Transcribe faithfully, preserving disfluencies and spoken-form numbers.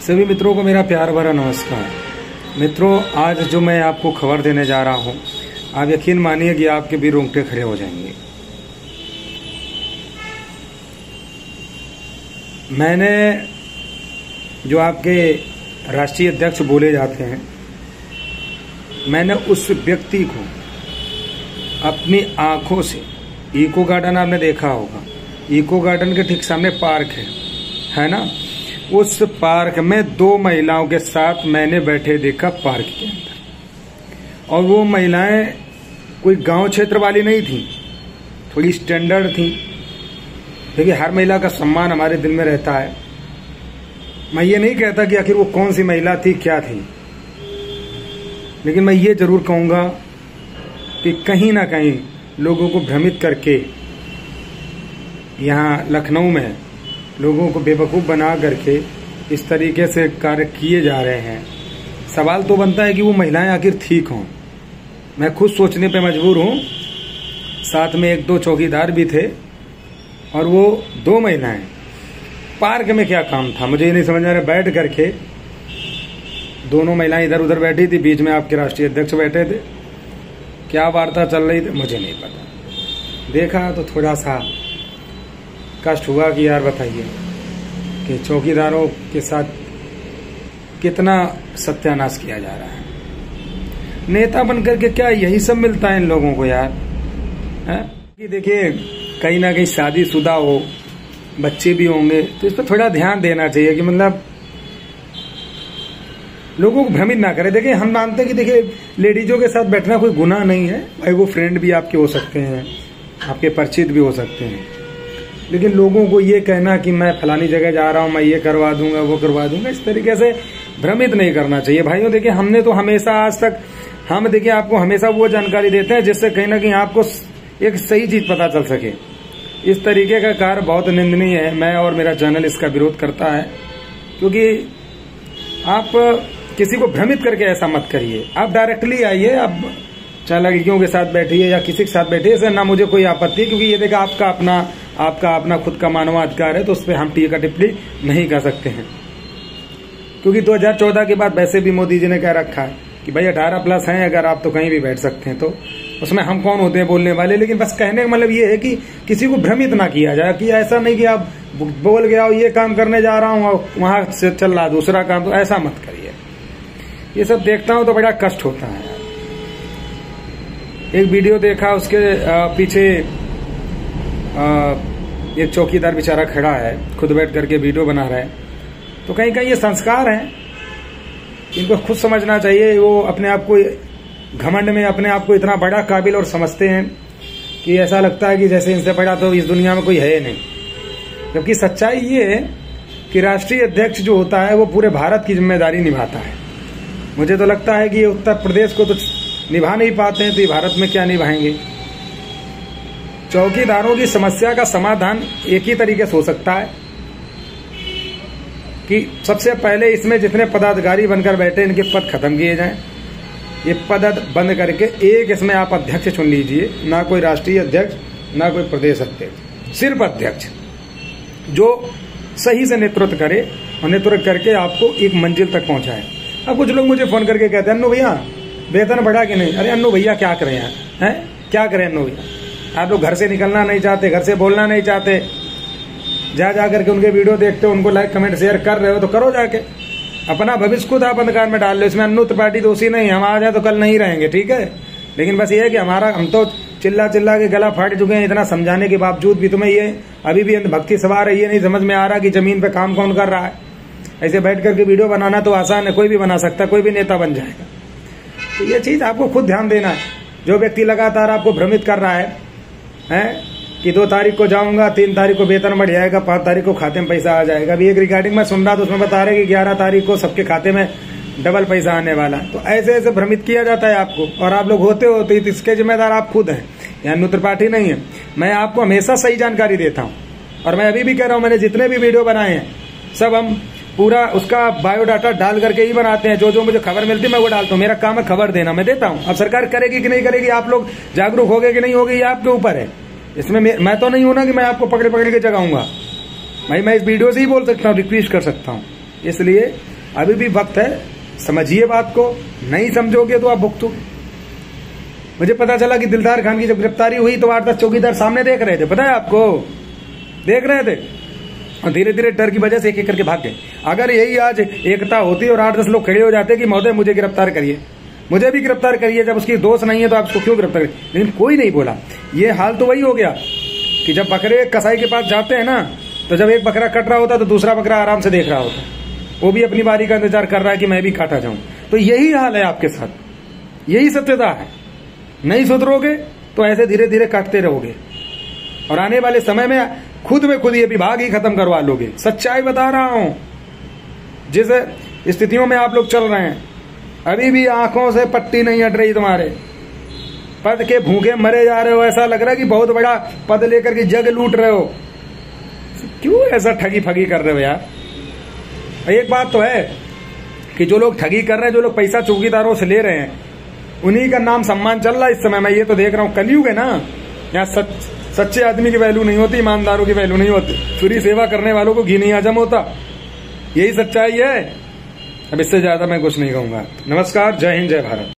सभी मित्रों को मेरा प्यार भरा नमस्कार। मित्रों, आज जो मैं आपको खबर देने जा रहा हूं, आप यकीन मानिए कि आपके भी रोंगटे खड़े हो जाएंगे। मैंने जो आपके राष्ट्रीय अध्यक्ष बोले जाते हैं, मैंने उस व्यक्ति को अपनी आंखों से, इको गार्डन आपने देखा होगा, इको गार्डन के ठीक सामने पार्क है है ना, उस पार्क में दो महिलाओं के साथ मैंने बैठे देखा पार्क के अंदर। और वो महिलाएं कोई गांव क्षेत्र वाली नहीं थी, थोड़ी स्टैंडर्ड थी। देखिए, हर महिला का सम्मान हमारे दिल में रहता है। मैं ये नहीं कहता कि आखिर वो कौन सी महिला थी, क्या थी, लेकिन मैं ये जरूर कहूंगा कि कहीं ना कहीं लोगों को भ्रमित करके यहाँ लखनऊ में लोगों को बेवकूफ़ बना करके इस तरीके से कार्य किए जा रहे हैं। सवाल तो बनता है कि वो महिलाएं आखिर ठीक हों। मैं खुद सोचने पे मजबूर हूँ। साथ में एक दो चौकीदार भी थे और वो दो महिलाएं पार्क में क्या काम था मुझे ये नहीं समझ आ रहा। बैठ करके दोनों महिलाएं इधर उधर बैठी थी, बीच में आपके राष्ट्रीय अध्यक्ष बैठे थे। क्या वार्ता चल रही थी मुझे नहीं पता। देखा तो थोड़ा सा कष्ट हुआ कि यार बताइए कि चौकीदारों के साथ कितना सत्यानाश किया जा रहा है। नेता बनकर के क्या यही सब मिलता है इन लोगों को यार, है? कि देखिए, कहीं ना कहीं शादीशुदा हो, बच्चे भी होंगे, तो इस पर थोड़ा ध्यान देना चाहिए कि मतलब लोगों को भ्रमित ना करे। देखिए, हम मानते हैं कि देखिए लेडीजों के साथ बैठना कोई गुनाह नहीं है भाई, वो फ्रेंड भी आपके हो सकते हैं, आपके परिचित भी हो सकते हैं। लेकिन लोगों को ये कहना कि मैं फलानी जगह जा रहा हूं, मैं ये करवा दूंगा, वो करवा दूंगा, इस तरीके से भ्रमित नहीं करना चाहिए भाइयों। देखिए, हमने तो हमेशा आज तक हम देखिए आपको हमेशा वो जानकारी देते हैं जिससे कहीं ना कहीं आपको एक सही चीज पता चल सके। इस तरीके का कार्य बहुत निंदनीय है। मैं और मेरा चैनल इसका विरोध करता है, क्योंकि आप किसी को भ्रमित करके ऐसा मत करिए। आप डायरेक्टली आइए, आप चाहे लड़कियों के साथ बैठिए या किसी के साथ बैठिए, इससे ना मुझे कोई आपत्ति, क्योंकि ये देखा आपका अपना आपका अपना खुद का मानवाधिकार है, तो उस पर हम टीका टिप्पणी नहीं कर सकते हैं। क्योंकि दो हज़ार चौदह के बाद वैसे भी मोदी जी ने कह रखा है कि भाई अठारह प्लस हैं अगर आप तो कहीं भी बैठ सकते हैं, तो उसमें हम कौन होते हैं बोलने वाले। लेकिन बस कहने का मतलब ये है कि किसी को भ्रमित ना किया जाए, कि ऐसा नहीं कि आप बोल गया ये काम करने जा रहा हूँ वहां से चल रहा दूसरा काम, तो ऐसा मत करिए। ये सब देखता हूं तो बड़ा कष्ट होता है। एक वीडियो देखा, उसके पीछे एक चौकीदार बेचारा खड़ा है, खुद बैठ करके वीडियो बना रहा है। तो कहीं कहीं ये संस्कार है, इनको खुद समझना चाहिए। वो अपने आप को घमंड में अपने आप को इतना बड़ा काबिल और समझते हैं कि ऐसा लगता है कि जैसे इनसे बड़ा तो इस दुनिया में कोई है नहीं। जबकि सच्चाई ये है कि राष्ट्रीय अध्यक्ष जो होता है वो पूरे भारत की जिम्मेदारी निभाता है। मुझे तो लगता है कि ये उत्तर प्रदेश को तो निभा नहीं पाते हैं, तो ये भारत में क्या निभाएंगे। चौकीदारों की समस्या का समाधान एक ही तरीके से हो सकता है कि सबसे पहले इसमें जितने पदाधिकारी बनकर बैठे इनके पद खत्म किए जाएं। ये पद बंद करके एक इसमें आप अध्यक्ष चुन लीजिए, ना कोई राष्ट्रीय अध्यक्ष ना कोई प्रदेश अध्यक्ष, सिर्फ अध्यक्ष जो सही से नेतृत्व करे और नेतृत्व करके आपको एक मंजिल तक पहुंचाए। अब कुछ लोग मुझे फोन करके कहते हैं, अन्नू भैया वेतन बढ़ा कि नहीं। अरे अन्नू भैया क्या करें यार, हैं क्या करें अन्नू भैया। आप लोग घर से निकलना नहीं चाहते, घर से बोलना नहीं चाहते, जा जा करके उनके वीडियो देखते हो, उनको लाइक कमेंट शेयर कर रहे हो, तो करो जाके। अपना भविष्य खुद आप अंधकार में डाल लो। इसमें अन्नू त्रिपाठी दोषी नहीं, हम आ जाए तो कल नहीं रहेंगे, ठीक है। लेकिन बस ये है कि हमारा हम तो चिल्ला चिल्ला के गला फाड़ चुके हैं, इतना समझाने के बावजूद भी तुम्हें ये अभी भी भक्ति सवार है। ये नहीं समझ में आ रहा कि जमीन पे काम कौन कर रहा है। ऐसे बैठ करके वीडियो बनाना तो आसान है, कोई भी बना सकता है, कोई भी नेता बन जाएगा। तो ये चीज आपको खुद ध्यान देना है। जो व्यक्ति लगातार आपको भ्रमित कर रहा है हैं कि दो तारीख को जाऊंगा, तीन तारीख को वेतन बढ़ जाएगा, पांच तारीख को खाते में पैसा आ जाएगा। अभी एक रिकॉर्डिंग में सुन रहा था, उसमें बता रहे कि ग्यारह तारीख को सबके खाते में डबल पैसा आने वाला। तो ऐसे ऐसे भ्रमित किया जाता है आपको, और आप लोग होते हो तो इसके जिम्मेदार आप खुद हैं, या अन्नू त्रिपाठी नहीं है। मैं आपको हमेशा सही जानकारी देता हूँ, और मैं अभी भी कह रहा हूँ, मैंने जितने भी वीडियो बनाए हैं सब हम पूरा उसका बायोडाटा डाल करके ही बनाते हैं। जो जो मुझे खबर मिलती है मैं वो डालता हूँ। मेरा काम है खबर देना, मैं देता हूँ। अब सरकार करेगी कि नहीं करेगी, आप लोग जागरूक होगे कि नहीं होगे, ये आपके ऊपर है। इसमें मैं तो नहीं हूं ना कि मैं आपको पकड़े पकड़ के जगाऊंगा। भाई मैं इस वीडियो से ही बोल सकता हूँ, रिक्वेस्ट कर सकता हूँ। इसलिए अभी भी वक्त है, समझिए बात को, नहीं समझोगे तो आप भुगतोगे। मुझे पता चला कि दिलदार खान की जब गिरफ्तारी हुई तो आठ दस चौकीदार सामने देख रहे थे, पता है आपको, देख रहे थे, और धीरे धीरे डर की वजह से एक एक करके भाग गए। अगर यही आज एकता होती और आठ दस लोग खड़े हो जाते कि महोदय मुझे गिरफ्तार करिए, मुझे भी गिरफ्तार करिए, जब उसकी दोष नहीं है तो आप उसको क्यों गिरफ्तार करिए, लेकिन कोई नहीं बोला। ये हाल तो वही हो गया कि जब बकरे कसाई के पास जाते हैं ना, तो जब एक बकरा कट रहा होता तो दूसरा बकरा आराम से देख रहा होता, वो भी अपनी बारी का इंतजार कर रहा है कि मैं भी काटा जाऊं। तो यही हाल है आपके साथ, यही सत्यता है। नहीं सुधरोगे तो ऐसे धीरे धीरे काटते रहोगे और आने वाले समय में खुद में खुद ये विभाग ही खत्म करवा लोगे। सच्चाई बता रहा हूं, जिस स्थितियों में आप लोग चल रहे हैं, अभी भी आंखों से पट्टी नहीं हट रही तुम्हारे, पद के भूखे मरे जा रहे हो, ऐसा लग रहा है कि बहुत बड़ा पद लेकर के जग लूट रहे हो। क्यों ऐसा ठगी फगी कर रहे हो यार। एक बात तो है कि जो लोग ठगी कर रहे हैं, जो लोग पैसा चौकीदारों से ले रहे हैं, उन्हीं का नाम सम्मान चल रहा है इस समय। मैं ये तो देख रहा हूं, कलयुग है ना, यहाँ सच, सच्चे आदमी की वैल्यू नहीं होती, ईमानदारों की वैल्यू नहीं होती, फ्री सेवा करने वालों को घी नहीं हजम होता। यही सच्चाई है। अब इससे ज्यादा मैं कुछ नहीं कहूंगा। नमस्कार, जय हिंद, जय भारत।